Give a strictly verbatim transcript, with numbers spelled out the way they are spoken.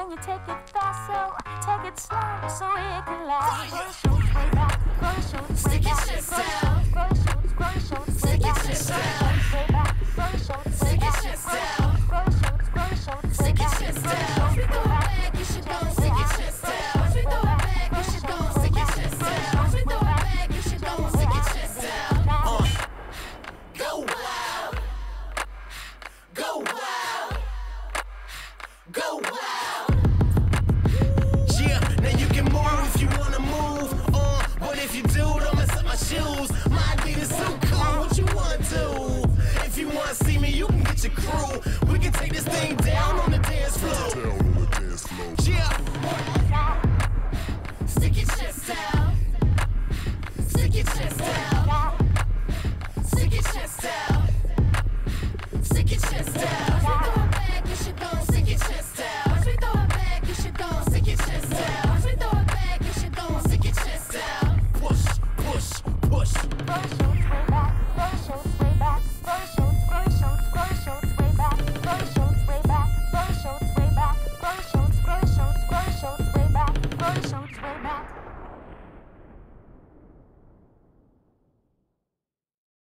Can you take it fast, so take it slow, so it can last? Grow your shoulders way back, grow your shoulders way back, grow your shoulders, grow your shoulders, grow your shoulders way back, grow your shoulders way back, grow your shoulders way back, grow your shoulders, grow your shoulders, grow your shoulders way back, grow your shoulders way back. You should go and sing it yourself. Once we throw it back, you should go and sing it yourself. Once we throw it back, you should go and sing it yourself. Uh, go wild, go wild, go wild. Yeah, now you can move if you wanna move. Uh, but if you do, don't mess up my shoes.